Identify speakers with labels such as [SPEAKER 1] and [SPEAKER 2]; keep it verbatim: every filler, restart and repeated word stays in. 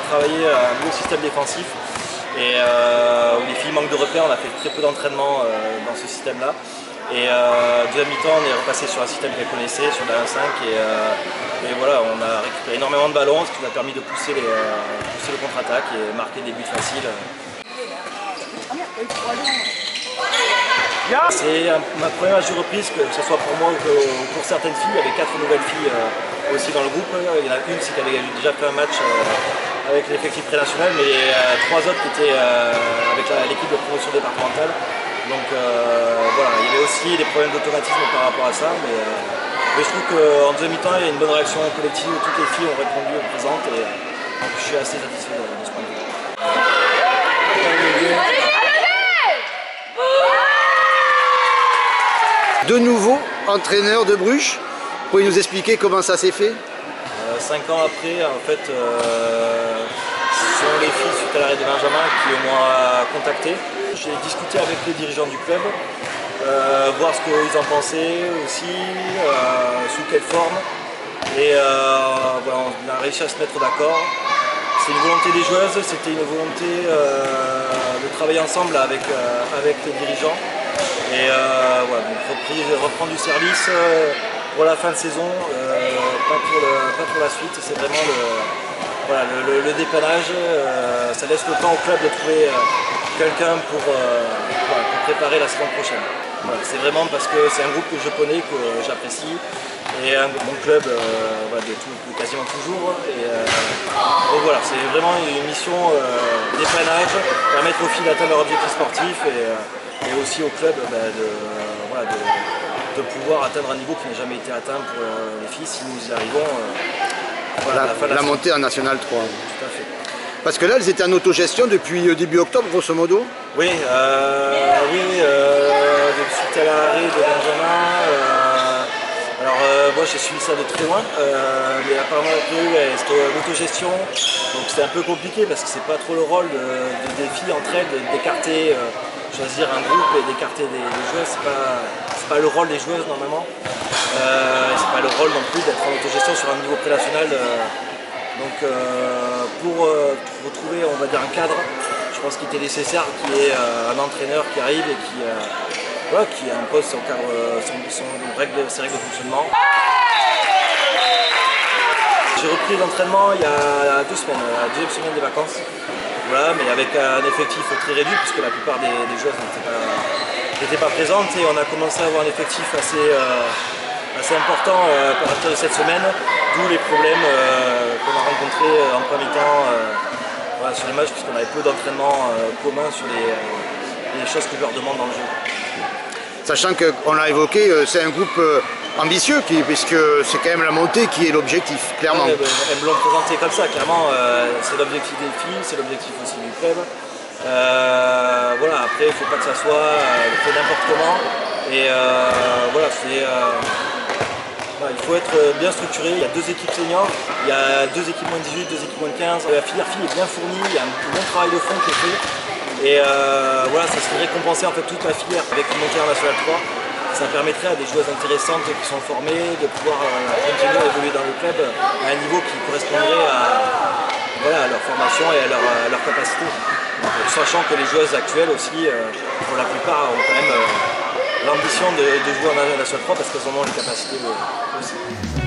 [SPEAKER 1] a travaillé un nouveau système défensif et euh, où les filles manquent de repères. On a fait très peu d'entraînement euh, dans ce système-là. Et euh, deuxième mi-temps, on est repassé sur un système qu'elle connaissait, sur la un cinq, et, euh, et voilà, on a récupéré énormément de ballons, ce qui nous a permis de pousser, les, euh, pousser le contre-attaque et marquer des buts faciles. C'est ma première match de reprise, que ce soit pour moi ou pour certaines filles. Il y avait quatre nouvelles filles euh, aussi dans le groupe. Il y en a une, c'est qu'elle avait déjà fait un match euh, avec l'effectif pré-national, mais il y a trois autres qui étaient euh, avec l'équipe de promotion départementale. Donc euh, voilà, il y avait aussi des problèmes d'automatisme par rapport à ça, mais, euh, mais je trouve qu'en deuxième mi-temps, il y a une bonne réaction collective où toutes les filles ont répondu présentes, et donc je suis assez satisfait de, de ce point de vue.
[SPEAKER 2] De nouveau entraîneur de Bruges, vous pouvez nous expliquer comment ça s'est fait?
[SPEAKER 1] euh, Cinq ans après, en fait, euh, ce sont les filles suite à l'arrêt de Benjamin qui m'ont contacté. J'ai discuté avec les dirigeants du club, euh, voir ce qu'ils en pensaient aussi, euh, sous quelle forme. Et euh, voilà, on a réussi à se mettre d'accord. C'est une volonté des joueuses, c'était une volonté euh, de travailler ensemble avec, euh, avec les dirigeants. Et euh, voilà, donc repris, reprendre du service euh, pour la fin de saison, euh, pas, pour le, pas pour la suite. C'est vraiment le, voilà, le, le, le dépannage. Euh, ça laisse le temps au club de trouver euh, quelqu'un pour, euh, voilà, pour préparer la saison prochaine. Voilà, c'est vraiment parce que c'est un groupe que je connais, que j'apprécie, et un bon club euh, voilà, de, tout, de quasiment toujours. Et, euh, donc voilà, c'est vraiment une mission euh, dépannage, permettre aux filles d'atteindre leur objectif sportif, et, euh, et aussi au club bah, de, voilà, de, de pouvoir atteindre un niveau qui n'a jamais été atteint pour euh, les filles si nous y arrivons. Euh, voilà,
[SPEAKER 2] la,
[SPEAKER 1] à la, fin de la,
[SPEAKER 2] la montée en National trois.
[SPEAKER 1] Tout à fait.
[SPEAKER 2] Parce que là, elles étaient en autogestion depuis début octobre, grosso modo.
[SPEAKER 1] Oui, euh, oui, oui euh, suite à l'arrêt de Benjamin. Euh, alors euh, moi j'ai suivi ça de très loin, euh, mais apparemment ouais, c'était l'autogestion, donc c'était un peu compliqué parce que c'est pas trop le rôle de, de, des filles entre elles d'écarter, euh, choisir un groupe et d'écarter des, des joueuses, c'est pas, pas le rôle des joueuses normalement. Euh, c'est pas le rôle non plus d'être en autogestion sur un niveau pré-national. Euh, Donc euh, pour euh, retrouver, on va dire, un cadre, je pense qu'il était nécessaire qu'il y ait euh, un entraîneur qui arrive et qui, euh, voilà, qui impose son cadre, son, son règle, ses règles de fonctionnement. J'ai repris l'entraînement il y a deux semaines, la deuxième semaine des vacances, voilà, mais avec un effectif très réduit puisque la plupart des, des joueuses n'étaient pas, n'étaient pas présentes, et on a commencé à avoir un effectif assez, euh, assez important euh, à partir de cette semaine, d'où les problèmes euh, qu'on a rencontrés euh, en premier temps euh, voilà, sur les matchs, puisqu'on avait peu d'entraînement euh, commun sur les, euh, les choses que je leur demande dans le jeu.
[SPEAKER 2] Sachant qu'on l'a évoqué, c'est un groupe ambitieux, qui, puisque c'est quand même la montée qui est l'objectif, clairement.
[SPEAKER 1] Ouais, elles me l'ont présenté comme ça, clairement, euh, c'est l'objectif des filles, c'est l'objectif aussi du club. Euh, voilà, après, il ne faut pas que ça soit euh, fait n'importe comment. Et euh, voilà, c'est... Euh, il faut être bien structuré. Il y a deux équipes seniors, il y a deux équipes moins dix-huit, deux équipes moins quinze. La filière fille est bien fournie, il y a un bon travail de fond qui est fait. Et euh, voilà, ça serait récompenser en fait toute la filière avec une montée en National trois. Ça permettrait à des joueuses intéressantes qui sont formées de pouvoir euh, continuer à évoluer dans le club à un niveau qui correspondrait à, voilà, à leur formation et à leur, à leur capacité. Donc, sachant que les joueuses actuelles aussi, euh, pour la plupart, ont quand même euh, l'ambition de, de jouer en National trois parce qu'elles en ont les capacités aussi.